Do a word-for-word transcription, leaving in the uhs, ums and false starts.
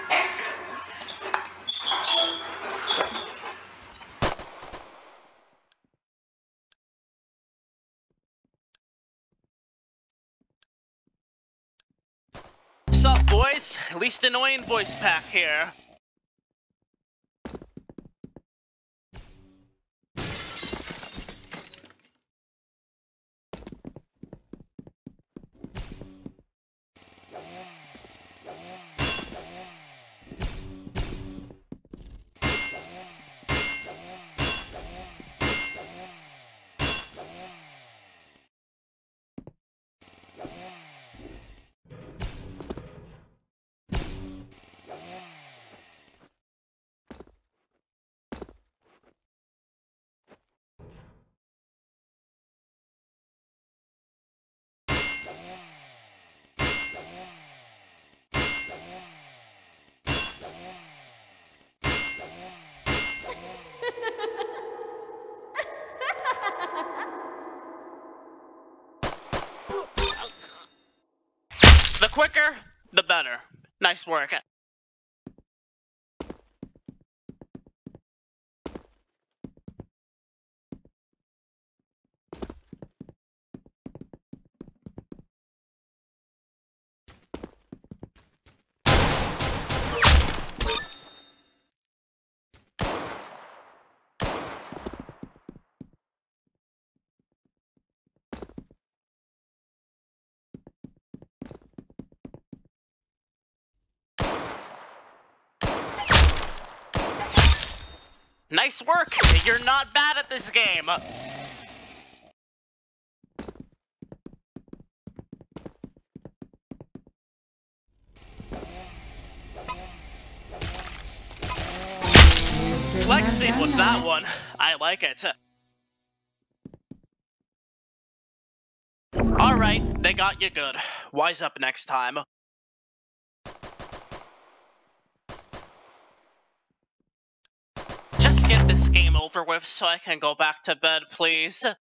Sup, boys? Least annoying voice pack here. The quicker, the better. Nice work. Nice work! You're not bad at this game! Flexing with that one. I like it. Alright, they got you good. Wise up next time. Just get this game over with so I can go back to bed, please.